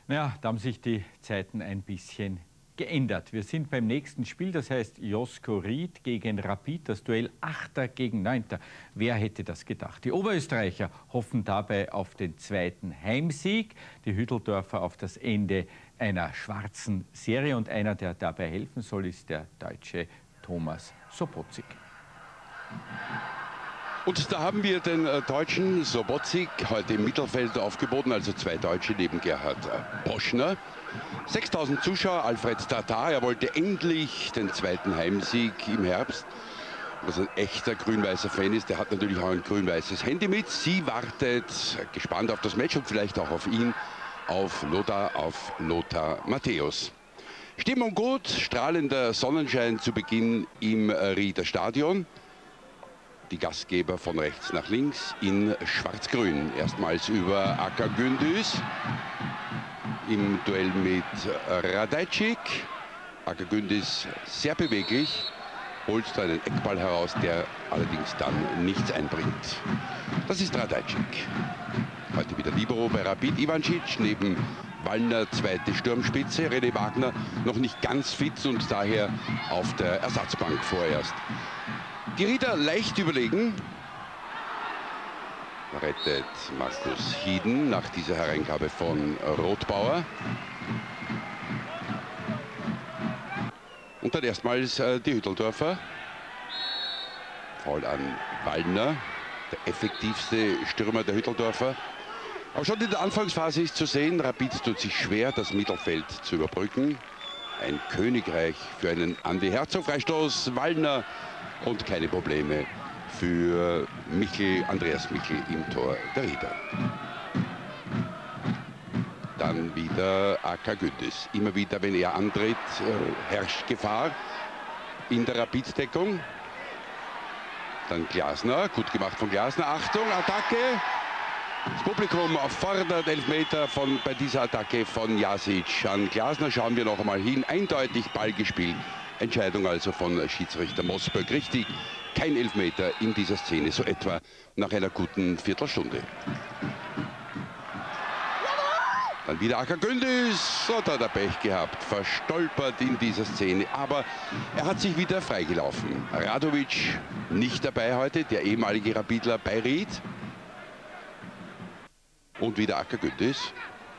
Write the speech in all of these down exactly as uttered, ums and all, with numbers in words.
Ja, da haben sich die Zeiten ein bisschen geändert. Wir sind beim nächsten Spiel, das heißt Josko Ried gegen Rapid, das Duell Achter gegen Neunter. Wer hätte das gedacht? Die Oberösterreicher hoffen dabei auf den zweiten Heimsieg, die Hütteldorfer auf das Ende einer schwarzen Serie, und einer, der dabei helfen soll, ist der Deutsche Thomas Sobotzik. Und da haben wir den äh, Deutschen Sobotzik heute im Mittelfeld aufgeboten, also zwei Deutsche neben Gerhard äh, Poschner. sechstausend Zuschauer, Alfred Tatar, er wollte endlich den zweiten Heimsieg im Herbst. Was ein echter grün-weißer Fan ist, der hat natürlich auch ein grün-weißes Handy mit. Sie wartet gespannt auf das Match und vielleicht auch auf ihn, auf Lothar, auf Lothar Matthäus. Stimmung gut, strahlender Sonnenschein zu Beginn im Rieder Stadion. Die Gastgeber von rechts nach links in schwarz-grün. Erstmals über Aka Gündüz im Duell mit Radajcic. Aka Gündüz sehr beweglich, holt da einen Eckball heraus, der allerdings dann nichts einbringt. Das ist Radajcic. Heute wieder Libero bei Rapid. Ivancic neben Wallner, zweite Sturmspitze. René Wagner noch nicht ganz fit und daher auf der Ersatzbank vorerst. Die Rieder leicht überlegen. Rettet Markus Hieden nach dieser Hereingabe von Rothbauer. Und dann erstmals äh, die Hütteldorfer. Foul an Wallner, der effektivste Stürmer der Hütteldorfer. Aber schon in der Anfangsphase ist zu sehen, Rapid tut sich schwer, das Mittelfeld zu überbrücken. Ein Königreich für einen Andi Herzog. Freistoß Wallner und keine Probleme für Michel, Andreas Michel im Tor der Rieder. Dann wieder Aka Gündüz. Immer wieder, wenn er antritt, äh, herrscht Gefahr in der Rapid-Deckung. Dann Glasner, gut gemacht von Glasner. Achtung, Attacke. Das Publikum fordert Elfmeter von, bei dieser Attacke von Jasic an Glasner. Schauen wir noch einmal hin. Eindeutig Ball gespielt. Entscheidung also von Schiedsrichter Mosberg. Richtig, kein Elfmeter in dieser Szene, so etwa nach einer guten Viertelstunde. Dann wieder Aka Gündüz. So, da hat er Pech gehabt, verstolpert in dieser Szene. Aber er hat sich wieder freigelaufen. Radovic nicht dabei heute, der ehemalige Rapidler bei Ried. Und wieder Aka Gündüz.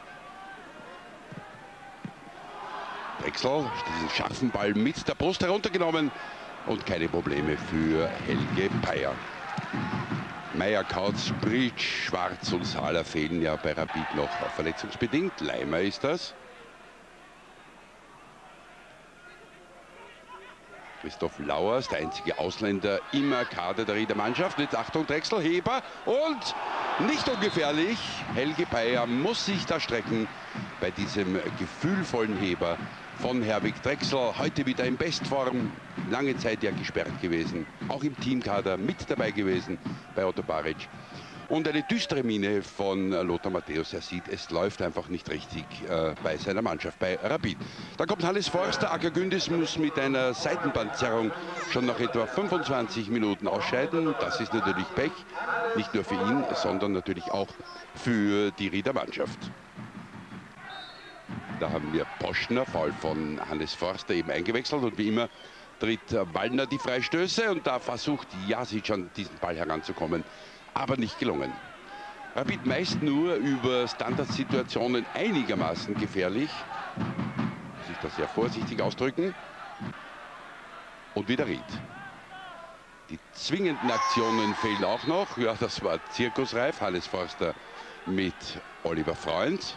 Drexel, diesen scharfen Ball mit der Brust heruntergenommen und keine Probleme für Helge Peier. Meier, Kautz, Bridge, Schwarz und Sahler fehlen ja bei Rapid noch verletzungsbedingt. Leimer ist das. Christoph Lauers, der einzige Ausländer im Kader der Rieder Mannschaft. Jetzt Achtung, Drexel, Heber und nicht ungefährlich. Helge Peier muss sich da strecken bei diesem gefühlvollen Heber von Herwig Drexel. Heute wieder in Bestform, lange Zeit ja gesperrt gewesen. Auch im Teamkader mit dabei gewesen bei Otto Baric. Und eine düstere Miene von Lothar Matthäus. Er sieht, es läuft einfach nicht richtig äh, bei seiner Mannschaft, bei Rapid. Da kommt Hannes Forster. Aka Gündüz muss mit einer Seitenbandzerrung schon nach etwa fünfundzwanzig Minuten ausscheiden. Das ist natürlich Pech. Nicht nur für ihn, sondern natürlich auch für die Rieder Mannschaft. Da haben wir Poschner, Foul von Hannes Forster, eben eingewechselt. Und wie immer tritt Wallner die Freistöße. Und da versucht Jasic an diesen Ball heranzukommen. Aber nicht gelungen. Rapid meist nur über Standardsituationen einigermaßen gefährlich. Muss ich das sehr vorsichtig ausdrücken. Und wieder Ried. Die zwingenden Aktionen fehlen auch noch. Ja, das war zirkusreif. Hannes Forster mit Oliver Freund.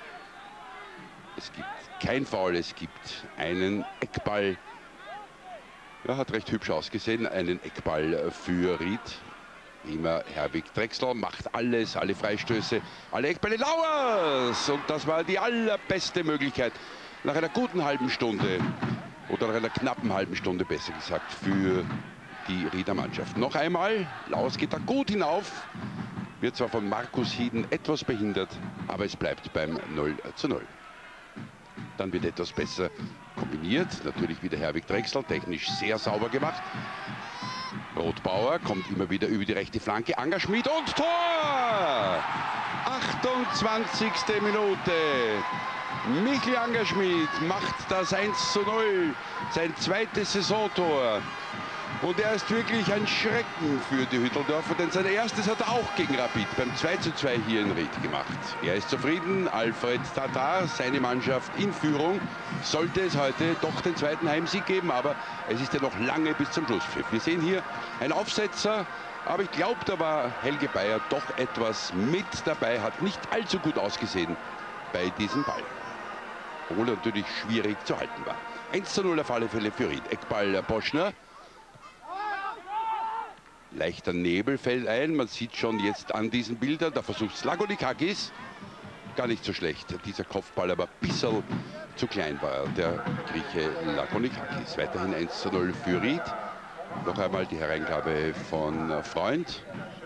Es gibt kein Foul, es gibt einen Eckball. Ja, hat recht hübsch ausgesehen. Einen Eckball für Ried. Immer Herwig Drexler macht alles, alle Freistöße, alle Eckbälle. Lauers! Und das war die allerbeste Möglichkeit nach einer guten halben Stunde oder nach einer knappen halben Stunde, besser gesagt, für die Rieder Mannschaft. Noch einmal, Lauers geht da gut hinauf, wird zwar von Markus Hieden etwas behindert, aber es bleibt beim null zu null. Dann wird etwas besser kombiniert, natürlich wieder Herwig Drexler, technisch sehr sauber gemacht. Rothbauer kommt immer wieder über die rechte Flanke. Angerschmidt und Tor! achtundzwanzigste Minute. Michel Angerschmidt macht das eins zu null, sein zweites Saisontor. Und er ist wirklich ein Schrecken für die Hütteldorfer, denn sein erstes hat er auch gegen Rapid beim zwei zu zwei hier in Ried gemacht. Er ist zufrieden, Alfred Tatar, seine Mannschaft in Führung. Sollte es heute doch den zweiten Heimsieg geben, aber es ist ja noch lange bis zum Schlusspfiff. Wir sehen hier einen Aufsetzer, aber ich glaube, da war Helge Bayer doch etwas mit dabei, hat nicht allzu gut ausgesehen bei diesem Ball. Obwohl er natürlich schwierig zu halten war. eins zu null auf alle Fälle für Ried. Eckball Boschner. Leichter Nebel fällt ein, man sieht schon jetzt an diesen Bildern, da versucht Slagonikakis. Gar nicht so schlecht, dieser Kopfball, aber ein bisschen zu klein war der Grieche Lagonikakis. Weiterhin eins zu null für Ried. Noch einmal die Hereingabe von Freund.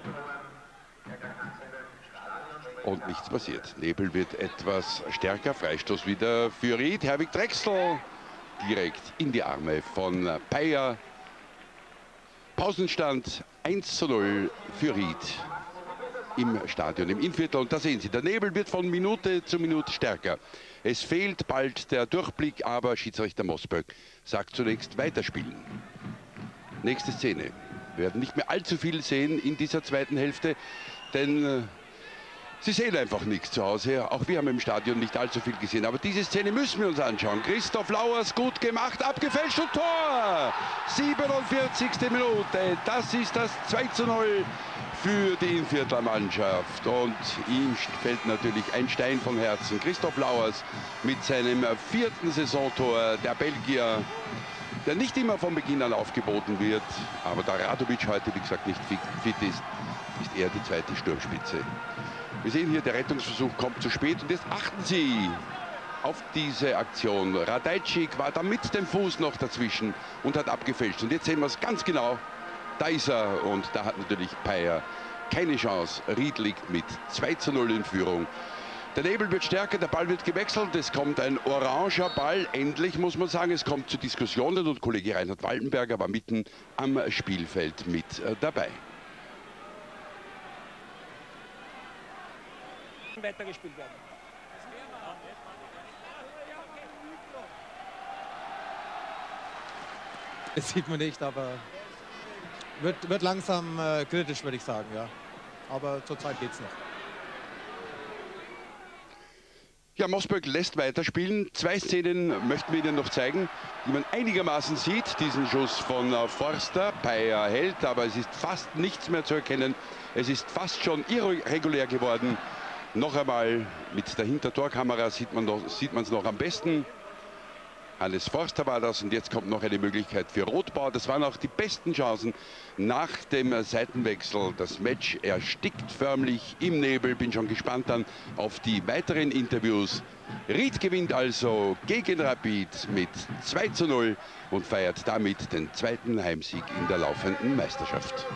Und nichts passiert. Nebel wird etwas stärker, Freistoß wieder für Ried. Herwig Drechsel direkt in die Arme von Peyer. Pausenstand eins zu null für Ried im Stadion, im Innviertel. Und da sehen Sie, der Nebel wird von Minute zu Minute stärker. Es fehlt bald der Durchblick, aber Schiedsrichter Mosböck sagt zunächst weiterspielen. Nächste Szene. Wir werden nicht mehr allzu viel sehen in dieser zweiten Hälfte, denn äh, Sie sehen einfach nichts zu Hause. Auch wir haben im Stadion nicht allzu viel gesehen. Aber diese Szene müssen wir uns anschauen. Christoph Lauers gut gemacht, abgefälscht und Tor! siebenundvierzigste Minute. Das ist das zwei zu null für die Innviertler Mannschaft. Und ihm fällt natürlich ein Stein vom Herzen. Christoph Lauers mit seinem vierten Saisontor, der Belgier, der nicht immer von Beginn an aufgeboten wird. Aber da Radovic heute, wie gesagt, nicht fit ist, ist er die zweite Sturmspitze. Wir sehen hier, der Rettungsversuch kommt zu spät und jetzt achten Sie auf diese Aktion. Radajcik war da mit dem Fuß noch dazwischen und hat abgefälscht. Und jetzt sehen wir es ganz genau. Da ist er und da hat natürlich Peyer keine Chance. Ried liegt mit zwei zu null in Führung. Der Nebel wird stärker, der Ball wird gewechselt. Es kommt ein oranger Ball. Endlich muss man sagen, es kommt zu Diskussionen und Kollege Reinhard Waltenberger war mitten am Spielfeld mit dabei. Weitergespielt werden. Das sieht man nicht, aber wird, wird langsam äh, kritisch, würde ich sagen, ja. Aber zurzeit geht's noch. Ja, Mosböck lässt weiterspielen. Zwei Szenen möchten wir Ihnen noch zeigen, die man einigermaßen sieht. Diesen Schuss von äh, Forster, Peyer hält, aber es ist fast nichts mehr zu erkennen. Es ist fast schon irregulär geworden. Noch einmal mit der Hintertorkamera sieht man es noch am besten. Hannes Forster war das und jetzt kommt noch eine Möglichkeit für Rotbau. Das waren auch die besten Chancen nach dem Seitenwechsel. Das Match erstickt förmlich im Nebel. Bin schon gespannt dann auf die weiteren Interviews. Ried gewinnt also gegen Rapid mit zwei zu null und feiert damit den zweiten Heimsieg in der laufenden Meisterschaft.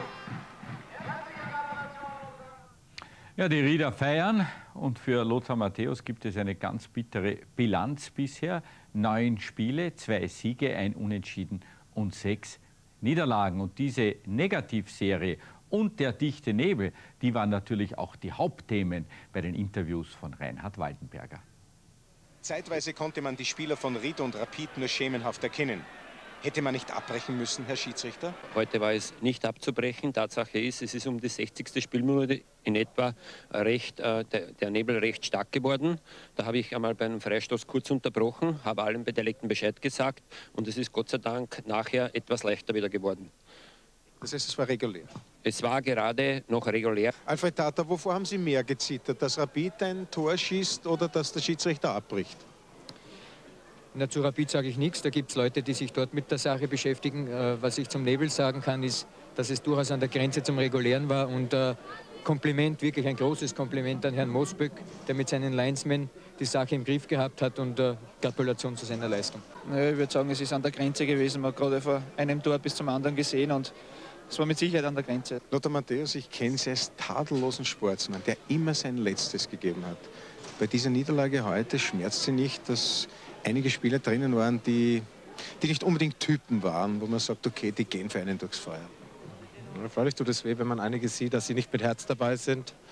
Ja, die Rieder feiern und für Lothar Matthäus gibt es eine ganz bittere Bilanz bisher. Neun Spiele, zwei Siege, ein Unentschieden und sechs Niederlagen. Und diese Negativserie und der dichte Nebel, die waren natürlich auch die Hauptthemen bei den Interviews von Reinhard Waltenberger. Zeitweise konnte man die Spieler von Ried und Rapid nur schemenhaft erkennen. Hätte man nicht abbrechen müssen, Herr Schiedsrichter? Heute war es nicht abzubrechen. Tatsache ist, es ist um die sechzigste Spielminute in etwa recht, äh, der, der Nebel recht stark geworden. Da habe ich einmal beim Freistoß kurz unterbrochen, habe allen Beteiligten Bescheid gesagt und es ist Gott sei Dank nachher etwas leichter wieder geworden. Das heißt, es war regulär? Es war gerade noch regulär. Alfred Tatar, wovor haben Sie mehr gezittert? Dass Rapid ein Tor schießt oder dass der Schiedsrichter abbricht? Na, zu Rapid sage ich nichts. Da gibt es Leute, die sich dort mit der Sache beschäftigen. Äh, was ich zum Nebel sagen kann, ist, dass es durchaus an der Grenze zum Regulären war. Und äh, Kompliment, wirklich ein großes Kompliment an Herrn Mosböck, der mit seinen Linesmen die Sache im Griff gehabt hat. Und äh, Gratulation zu seiner Leistung. Ich würde sagen, es ist an der Grenze gewesen. Man hat gerade von einem Tor bis zum anderen gesehen. Und es war mit Sicherheit an der Grenze. Lothar Matthäus, ich kenne Sie als tadellosen Sportsmann, der immer sein Letztes gegeben hat. Bei dieser Niederlage heute schmerzt Sie nicht, dass einige Spieler drinnen waren, die, die nicht unbedingt Typen waren, wo man sagt, okay, die gehen für einen durchs Feuer. Ja, freilich tut es weh, wenn man einige sieht, dass sie nicht mit Herz dabei sind.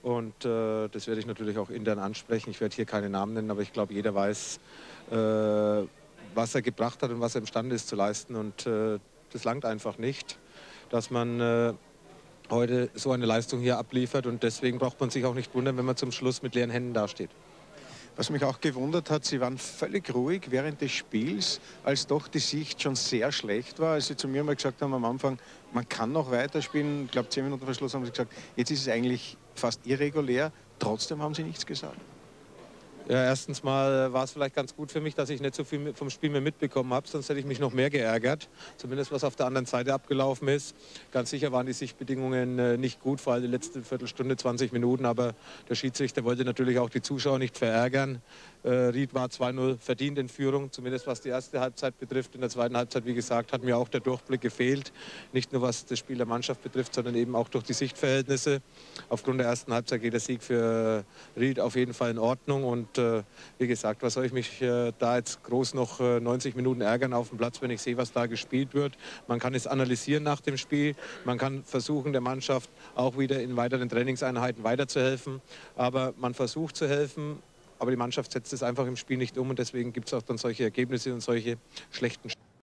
Und äh, das werde ich natürlich auch intern ansprechen. Ich werde hier keine Namen nennen, aber ich glaube, jeder weiß, äh, was er gebracht hat und was er imstande ist zu leisten. Und äh, das langt einfach nicht, dass man äh, heute so eine Leistung hier abliefert. Und deswegen braucht man sich auch nicht wundern, wenn man zum Schluss mit leeren Händen dasteht. Was mich auch gewundert hat, Sie waren völlig ruhig während des Spiels, als doch die Sicht schon sehr schlecht war. Als Sie zu mir mal gesagt haben am Anfang, man kann noch weiterspielen, ich glaube zehn Minuten vor Schluss haben Sie gesagt, jetzt ist es eigentlich fast irregulär, trotzdem haben Sie nichts gesagt. Ja, erstens mal war es vielleicht ganz gut für mich, dass ich nicht so viel vom Spiel mehr mitbekommen habe, sonst hätte ich mich noch mehr geärgert. Zumindest was auf der anderen Seite abgelaufen ist. Ganz sicher waren die Sichtbedingungen äh, nicht gut, vor allem die letzte Viertelstunde, zwanzig Minuten. Aber der Schiedsrichter wollte natürlich auch die Zuschauer nicht verärgern. Äh, Ried war zwei null verdient in Führung, zumindest was die erste Halbzeit betrifft. In der zweiten Halbzeit, wie gesagt, hat mir auch der Durchblick gefehlt. Nicht nur was das Spiel der Mannschaft betrifft, sondern eben auch durch die Sichtverhältnisse. Aufgrund der ersten Halbzeit geht der Sieg für Ried auf jeden Fall in Ordnung. Und äh, wie gesagt, was soll ich mich äh, da jetzt groß noch äh, neunzig Minuten ärgern auf dem Platz, wenn ich sehe, was da gespielt wird. Man kann es analysieren nach dem Spiel. Man kann versuchen, der Mannschaft auch wieder in weiteren Trainingseinheiten weiterzuhelfen. Aber man versucht zu helfen. Aber die Mannschaft setzt es einfach im Spiel nicht um und deswegen gibt es auch dann solche Ergebnisse und solche schlechten